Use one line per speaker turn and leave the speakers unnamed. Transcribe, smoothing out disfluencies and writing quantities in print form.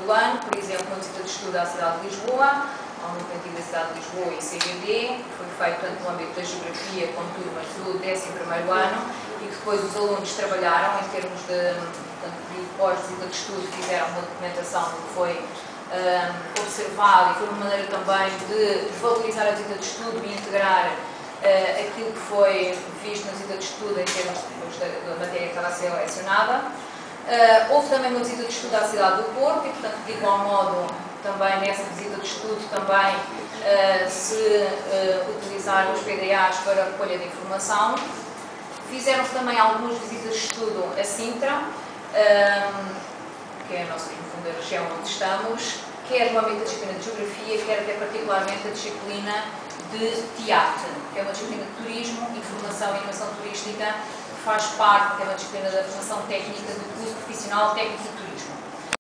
do ano, por exemplo, uma visita de estudo à cidade de Lisboa, ao Núcleo Antigo da cidade de Lisboa e CGD, que foi feito tanto no âmbito da geografia com turmas do 11º ano, e que depois os alunos trabalharam em termos de pós-visita de estudo, fizeram uma documentação do que foi observado, e foi uma maneira também de valorizar a visita de estudo e integrar aquilo que foi visto na visita de estudo em termos da matéria que estava a ser lecionada. Houve também uma visita de estudo à cidade do Porto e, portanto, de igual modo, também nessa visita de estudo também se utilizaram os PDAs para a recolha de informação. Fizeram-se também algumas visitas de estudo a Sintra, que é a nossa, no fundo, a região onde estamos, quer no âmbito da disciplina de Geografia, quer até particularmente a disciplina de Teatro, que é uma disciplina de Turismo, Informação e Animação Turística, que faz parte, é uma disciplina da formação técnica do curso profissional técnico de turismo.